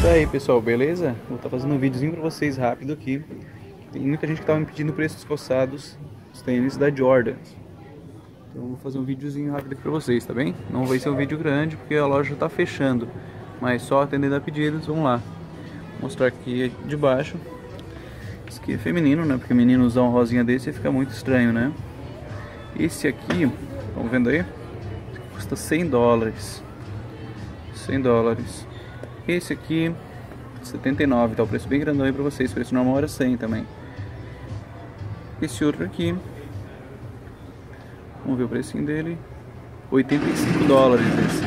Daí pessoal, beleza? Vou estar fazendo um videozinho pra vocês rápido aqui. Tem muita gente que tava me pedindo o preço dos calçados, os tênis da Jordan. Então eu vou fazer um videozinho rápido aqui pra vocês, tá bem? Não vai ser um vídeo grande porque a loja tá fechando, mas só atendendo a pedidos. Vamos lá. Vou mostrar aqui de baixo. Esse aqui é feminino, né? Porque menino usar um rosinha desse fica muito estranho, né? Esse aqui, estão vendo aí? Custa 100 dólares. 100 dólares. Esse aqui 79, tá o preço bem grandão aí pra vocês. O preço normal era 100 também. Esse outro aqui, vamos ver o precinho dele, 85 dólares esse.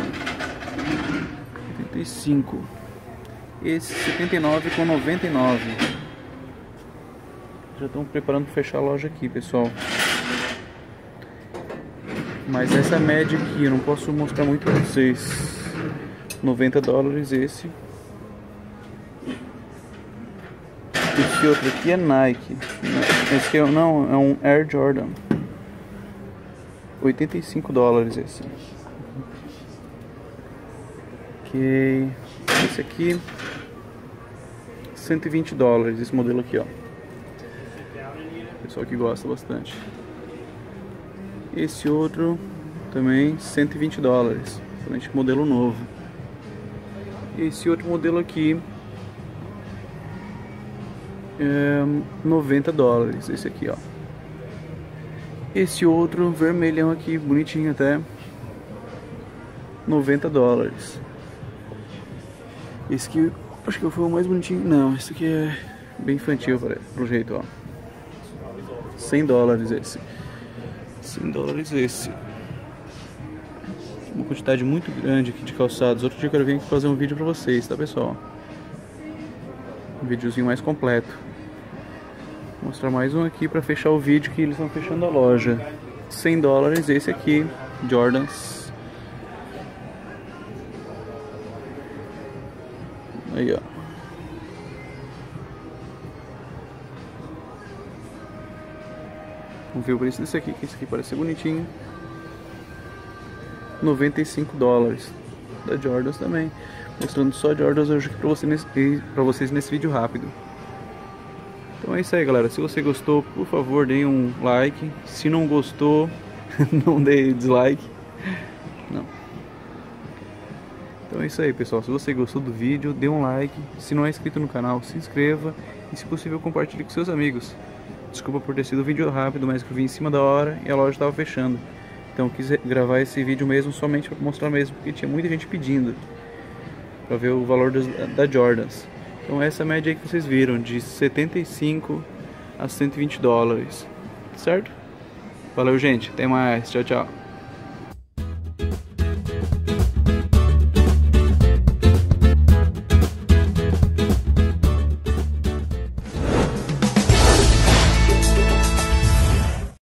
85. Esse 79 com 99. Já estão preparando para fechar a loja aqui, pessoal. Mas essa média aqui eu não posso mostrar muito pra vocês. 90 dólares esse. Esse outro aqui é Nike. Esse aqui não, é um Air Jordan. 85 dólares esse. Ok. Esse aqui 120 dólares, esse modelo aqui, ó. Pessoal que gosta bastante. Esse outro também 120 dólares, somente modelo novo. Esse outro modelo aqui é 90 dólares, esse aqui, ó. Esse outro vermelhão aqui, bonitinho até, 90 dólares. Esse aqui, acho que foi o mais bonitinho. Não, esse aqui é bem infantil, pelo jeito, ó. 100 dólares esse. 100 dólares esse. Uma quantidade muito grande aqui de calçados. Outro dia eu quero vir aqui fazer um vídeo pra vocês, tá, pessoal? Um videozinho mais completo. Vou mostrar mais um aqui pra fechar o vídeo, que eles estão fechando a loja. 100 dólares esse aqui, Jordans. Aí, ó. Vamos ver o preço desse aqui, que esse aqui parece ser bonitinho. 95 dólares da Jordans também. Mostrando só Jordans hoje aqui pra vocês nesse vídeo rápido. Então é isso aí, galera. Se você gostou, por favor, dê um like. Se não gostou, não dê dislike. Não. Então é isso aí, pessoal. Se você gostou do vídeo, dê um like. Se não é inscrito no canal, se inscreva. E se possível, compartilhe com seus amigos. Desculpa por ter sido um vídeo rápido, mas que eu vim em cima da hora e a loja estava fechando. Então eu quis gravar esse vídeo mesmo somente para mostrar mesmo, porque tinha muita gente pedindo para ver o valor da Jordans. Então essa média aí que vocês viram, de 75 a 120 dólares, certo? Valeu, gente, até mais, tchau, tchau.